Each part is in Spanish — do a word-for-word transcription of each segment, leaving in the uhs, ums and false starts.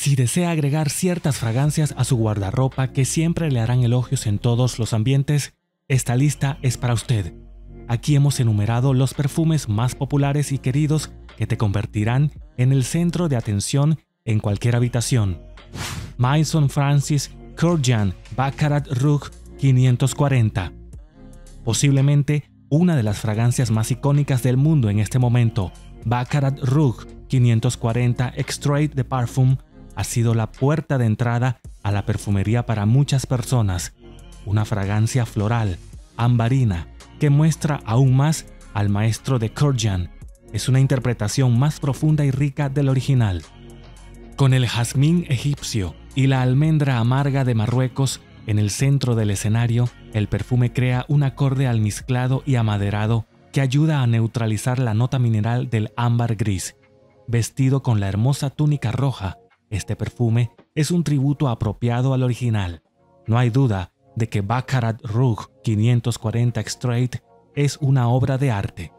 Si desea agregar ciertas fragancias a su guardarropa que siempre le harán elogios en todos los ambientes, esta lista es para usted. Aquí hemos enumerado los perfumes más populares y queridos que te convertirán en el centro de atención en cualquier habitación. Maison Francis Kurkdjian Baccarat Rouge quinientos cuarenta. Posiblemente una de las fragancias más icónicas del mundo en este momento, Baccarat Rouge quinientos cuarenta Extrait de Parfum ha sido la puerta de entrada a la perfumería para muchas personas. Una fragancia floral, ambarina, que muestra aún más al maestro de Kurkdjian. Es una interpretación más profunda y rica del original. Con el jazmín egipcio y la almendra amarga de Marruecos en el centro del escenario, el perfume crea un acorde almizclado y amaderado que ayuda a neutralizar la nota mineral del ámbar gris. Vestido con la hermosa túnica roja, este perfume es un tributo apropiado al original. No hay duda de que Baccarat Rouge quinientos cuarenta Extrait es una obra de arte.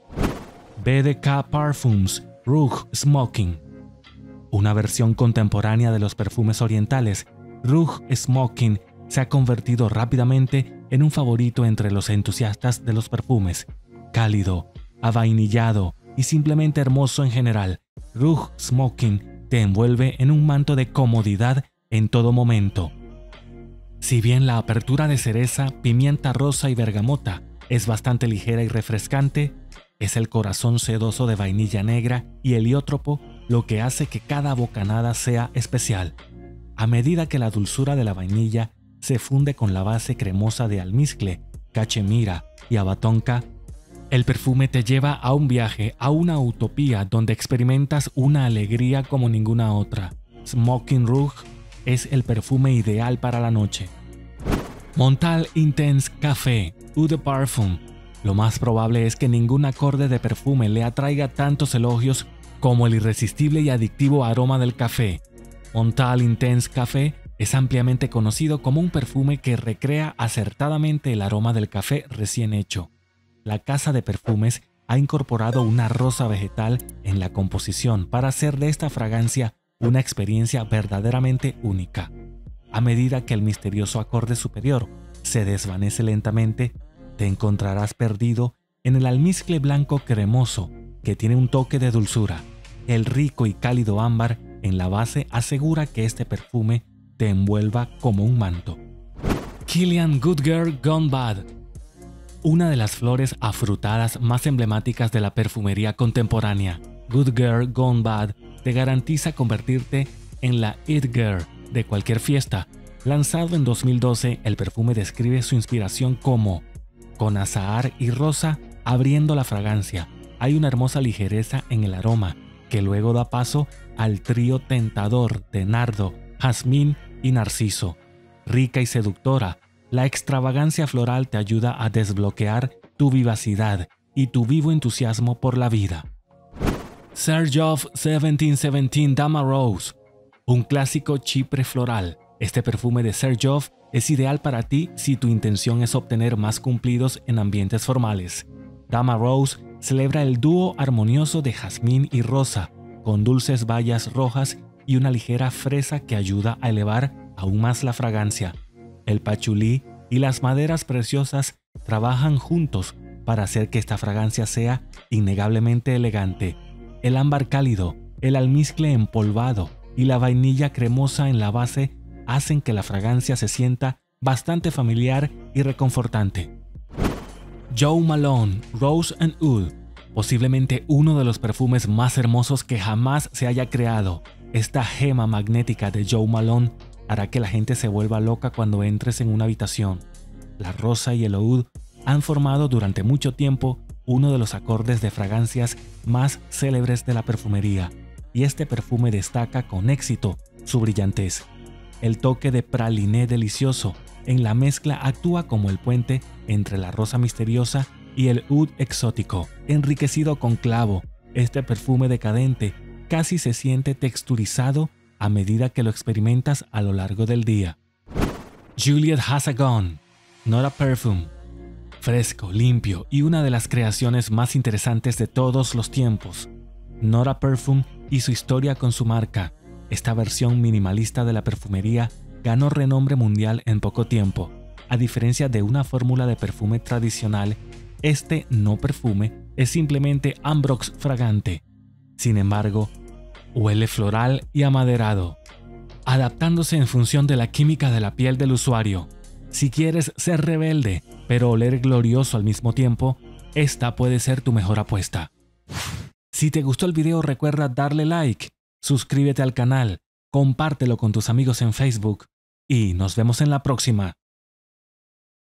B D K Parfums Rouge Smoking. Una versión contemporánea de los perfumes orientales, Rouge Smoking se ha convertido rápidamente en un favorito entre los entusiastas de los perfumes. Cálido, avainillado y simplemente hermoso en general, Rouge Smoking te envuelve en un manto de comodidad en todo momento. Si bien la apertura de cereza, pimienta rosa y bergamota es bastante ligera y refrescante, es el corazón sedoso de vainilla negra y heliotrópico lo que hace que cada bocanada sea especial. A medida que la dulzura de la vainilla se funde con la base cremosa de almizcle, cachemira y abatonca, el perfume te lleva a un viaje, a una utopía donde experimentas una alegría como ninguna otra. Smoking Rouge es el perfume ideal para la noche. Montal Intense Café Eau de Parfum. Lo más probable es que ningún acorde de perfume le atraiga tantos elogios como el irresistible y adictivo aroma del café. Montal Intense Café es ampliamente conocido como un perfume que recrea acertadamente el aroma del café recién hecho. La casa de perfumes ha incorporado una rosa vegetal en la composición para hacer de esta fragancia una experiencia verdaderamente única. A medida que el misterioso acorde superior se desvanece lentamente, te encontrarás perdido en el almizcle blanco cremoso que tiene un toque de dulzura. El rico y cálido ámbar en la base asegura que este perfume te envuelva como un manto. Kilian Good Girl Gone Bad. Una de las flores afrutadas más emblemáticas de la perfumería contemporánea, Good Girl Gone Bad te garantiza convertirte en la It Girl de cualquier fiesta. Lanzado en dos mil doce, el perfume describe su inspiración como con azahar y rosa abriendo la fragancia. Hay una hermosa ligereza en el aroma que luego da paso al trío tentador de nardo, jazmín y narciso. Rica y seductora, la extravagancia floral te ayuda a desbloquear tu vivacidad y tu vivo entusiasmo por la vida. Xerjoff mil setecientos diecisiete Dama Rose. Un clásico chipre floral. Este perfume de Xerjoff es ideal para ti si tu intención es obtener más cumplidos en ambientes formales. Dama Rose celebra el dúo armonioso de jazmín y rosa, con dulces bayas rojas y una ligera fresa que ayuda a elevar aún más la fragancia. El pachulí y las maderas preciosas trabajan juntos para hacer que esta fragancia sea innegablemente elegante. El ámbar cálido, el almizcle empolvado y la vainilla cremosa en la base hacen que la fragancia se sienta bastante familiar y reconfortante. Jo Malone Rose and Oud. Posiblemente uno de los perfumes más hermosos que jamás se haya creado. Esta gema magnética de Jo Malone hará que la gente se vuelva loca cuando entres en una habitación. La rosa y el oud han formado durante mucho tiempo uno de los acordes de fragancias más célebres de la perfumería, y este perfume destaca con éxito su brillantez. El toque de praliné delicioso en la mezcla actúa como el puente entre la rosa misteriosa y el oud exótico, enriquecido con clavo. Este perfume decadente casi se siente texturizado a medida que lo experimentas a lo largo del día. Juliet Has a Gun Not a Perfume. Fresco, limpio y una de las creaciones más interesantes de todos los tiempos. Not a Perfume y su historia con su marca. Esta versión minimalista de la perfumería ganó renombre mundial en poco tiempo. A diferencia de una fórmula de perfume tradicional, este no perfume es simplemente Ambrox fragante. Sin embargo, huele floral y amaderado, adaptándose en función de la química de la piel del usuario. Si quieres ser rebelde, pero oler glorioso al mismo tiempo, esta puede ser tu mejor apuesta. Si te gustó el video, recuerda darle like, suscríbete al canal, compártelo con tus amigos en Facebook y nos vemos en la próxima.